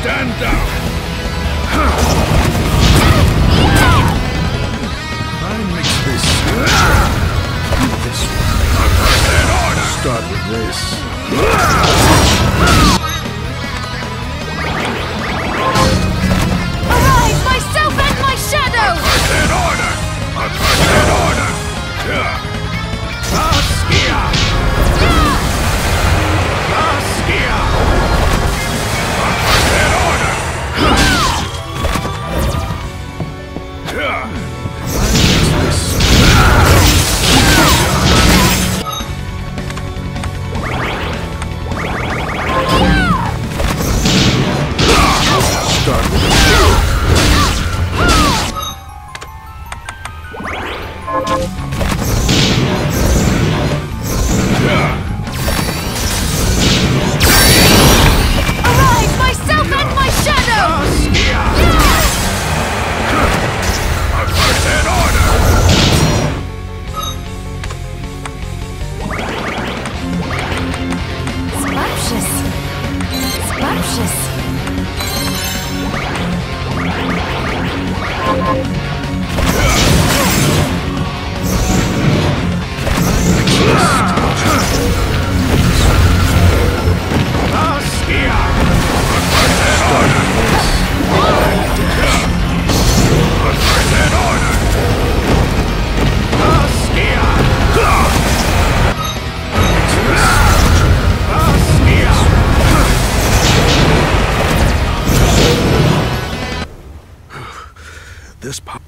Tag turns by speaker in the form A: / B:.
A: Stand down! I mix this way. Start with this.
B: Arise, myself and my shadow!
A: In order! In order! Saskia! Saskia! In order! Start with
B: Arise, myself and my shadow!
A: in order!
B: Scrumptious. Scrumptious.
A: This